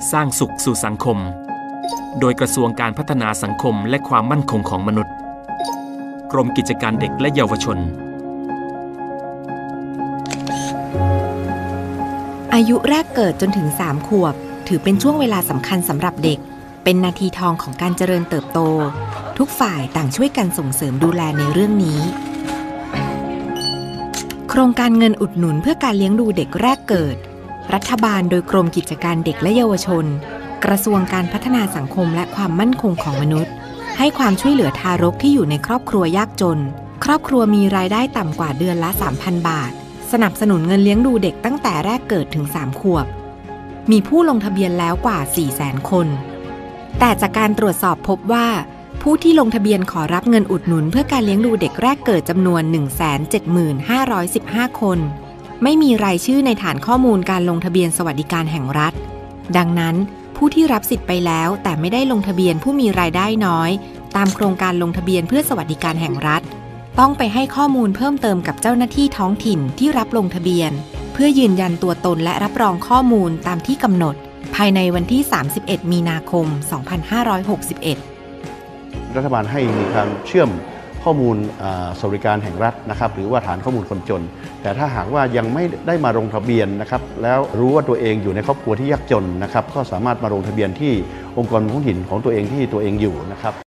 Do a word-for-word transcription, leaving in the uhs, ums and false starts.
สร้างสุขสู่สังคมโดยกระทรวงการพัฒนาสังคมและความมั่นคงของมนุษย์กรมกิจการเด็กและเยาวชนอายุแรกเกิดจนถึงสามขวบถือเป็นช่วงเวลาสำคัญสำหรับเด็กเป็นนาทีทองของการเจริญเติบโตทุกฝ่ายต่างช่วยกันส่งเสริมดูแลในเรื่องนี้โครงการเงินอุดหนุนเพื่อการเลี้ยงดูเด็กแรกเกิดรัฐบาลโดยกรมกิจการเด็กและเยาวชนกระทรวงการพัฒนาสังคมและความมั่นคงของมนุษย์ให้ความช่วยเหลือทารกที่อยู่ในครอบครัวยากจนครอบครัวมีรายได้ต่ำกว่าเดือนละ สามพัน บาทสนับสนุนเงินเลี้ยงดูเด็กตั้งแต่แรกเกิดถึงสามขวบมีผู้ลงทะเบียนแล้วกว่า สี่แสน คนแต่จากการตรวจสอบพบว่าผู้ที่ลงทะเบียนขอรับเงินอุดหนุนเพื่อการเลี้ยงดูเด็กแรกเกิดจำนวน หนึ่งแสนเจ็ดหมื่นห้าร้อยสิบห้า คนไม่มีรายชื่อในฐานข้อมูลการลงทะเบียนสวัสดิการแห่งรัฐดังนั้นผู้ที่รับสิทธิ์ไปแล้วแต่ไม่ได้ลงทะเบียนผู้มีรายได้น้อยตามโครงการลงทะเบียนเพื่อสวัสดิการแห่งรัฐต้องไปให้ข้อมูลเพิ่มเติมกับเจ้าหน้าที่ท้องถิ่นที่รับลงทะเบียนเพื่อยืนยันตัวตนและรับรองข้อมูลตามที่กำหนดภายในวันที่ สามสิบเอ็ด มีนาคม สองพันห้าร้อยหกสิบเอ็ดรัฐบาลให้มีการเชื่อมข้อมูลสวัสดิการแห่งรัฐนะครับหรือว่าฐานข้อมูลคนจนแต่ถ้าหากว่ายังไม่ได้มาลงทะเบียนนะครับแล้วรู้ว่าตัวเองอยู่ในครอบครัวที่ยากจนนะครับก็สามารถมาลงทะเบียนที่องค์กรท้องถิ่นของตัวเองที่ตัวเองอยู่นะครับ